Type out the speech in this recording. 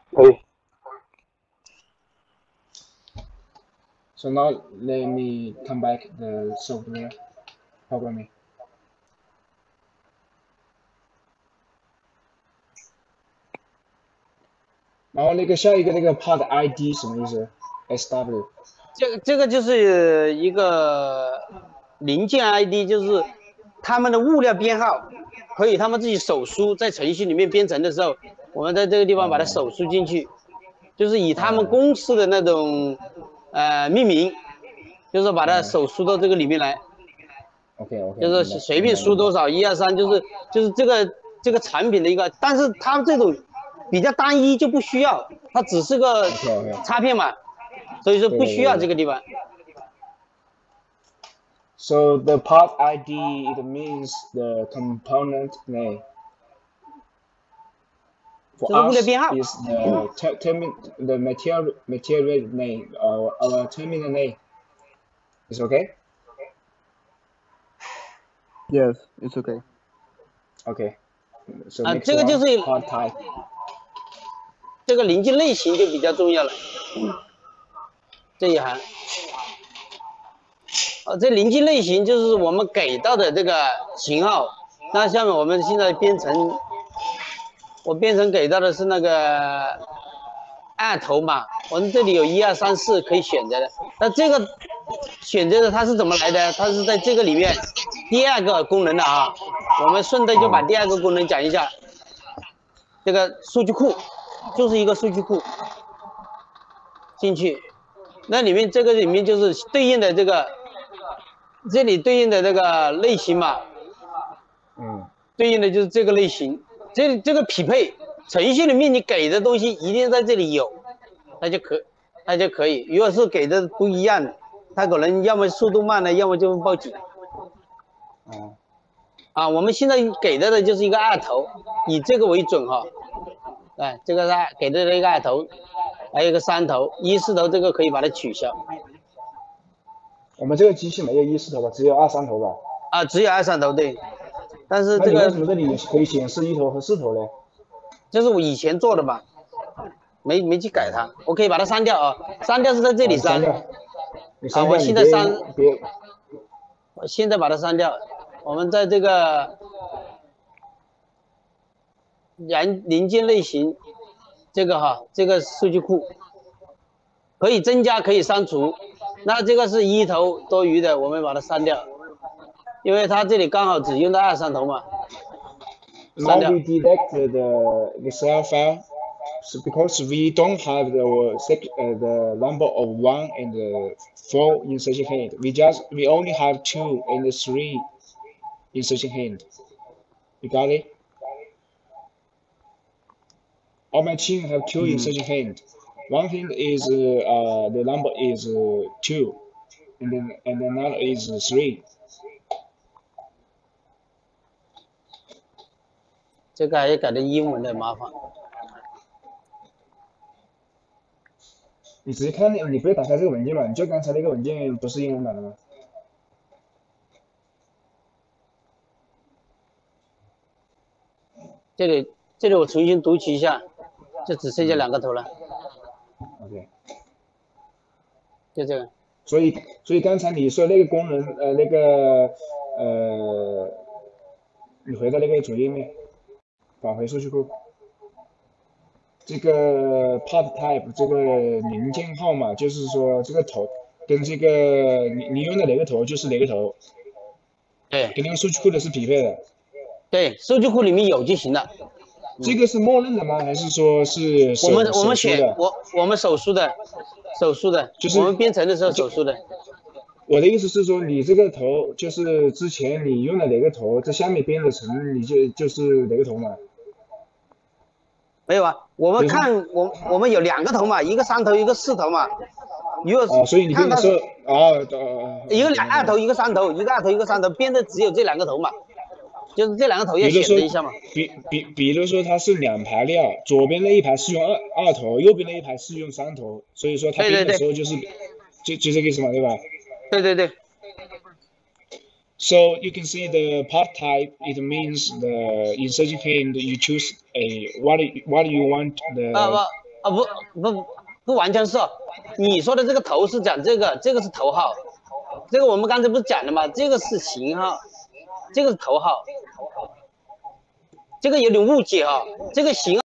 可以。 So now let me come back the software programming. 然后那个下一个那个 part ID 什么意思 ？SW。 这个就是一个零件 ID， 就是他们的物料编号，可以他们自己手输，在程序里面编程的时候，我们在这个地方把它手输进去，就是以他们公司的那种命名，就是把它手输到这个里面来。 OK， 就是随便输多少1、2、3，就是这个产品的一个，但是它这种比较单一就不需要，它只是个插片嘛，所以说不需要这个地方。 So the part ID it means the component name. For us is the material name or our terminal name. Is okay? Yes, it's okay. Okay. So 这个就是 part type. 这个零件类型就比较重要了。这一行。这零件类型就是我们给到的这个型号。那下面我们现在编程，我编程给到的是那个按头嘛，我们这里有1、2、3、4可以选择的。那这个选择的它是怎么来的？它是在这个里面第二个功能的啊。我们顺带就把第二个功能讲一下。这个数据库就是一个数据库进去，那里面这个里面就是对应的这个。这里对应的这个类型嘛，对应的就是这个类型，这个匹配程序里面你给的东西一定在这里有，那就可以。如果是给的不一样，它可能要么速度慢了，要么就报警。我们现在给的就是一个二头，以这个为准哈。这个是给的一个二头，还有一个3头，1、4头这个可以把它取消。 我们这个机器没有1、4头吧，只有2、3头吧？ 只有2、3头对。但是这个为什么这里可以显示1头和4头呢？ 这是我以前做的吧，没去改它，我可以把它删掉啊，删掉是在这里删。我现在删，我现在把它删掉。我们在这个零件类型，这个数据库可以增加，可以删除。那这个是1头多余的，我们把它删掉，因为它这里刚好只用到2、3头嘛。 Now we detect the Excel file, so because we don't have the number of 1 and 4 insertion hand. We only have 2 and 3 insertion hand. You got it? Our machine have 2 insertion hand. One hand is the number is 2, and another is 3. 这个还要改成英文的麻烦。 你直接看你不要打开这个文件嘛，你就刚才那个文件不是英文版的吗？ 这里我重新读取一下，就只剩下2个头了。 OK。 就这个。 所以刚才你说那个功能，你回到那个主页面，返回数据库。这个 part type 这个零件号码，就是说这个头跟这个你用的哪个头就是哪个头。 对。 跟那个数据库的是匹配的。 对，数据库里面有就行了。 这个是默认的吗？还是说是我们选我们手输的，就是我们编程的时候手输的。 我的意思是说，你这个头就是之前你用的哪个头，在下面编的程，你就是哪个头嘛？ 没有啊，我们看我们有2个头嘛，一个3头，一个4头嘛。如果所以你编的时候一个2头，一个3头，一个2头，一个3头，编的只有这2个头嘛。就是这2个头要选择一下嘛。 比如说它是2排料，左边那一排是用2头，右边那一排是用3头，所以说它编的时候就是就这个意思嘛，对吧？ 对。 So you can see the part type. It means the insertion hand. You choose what you want the 啊，不完全是，你说的这个头是讲这个，这个是头号，这个我们刚才不是讲了吗？这个是型号，这个是头号，这个有点误解啊，这个型号。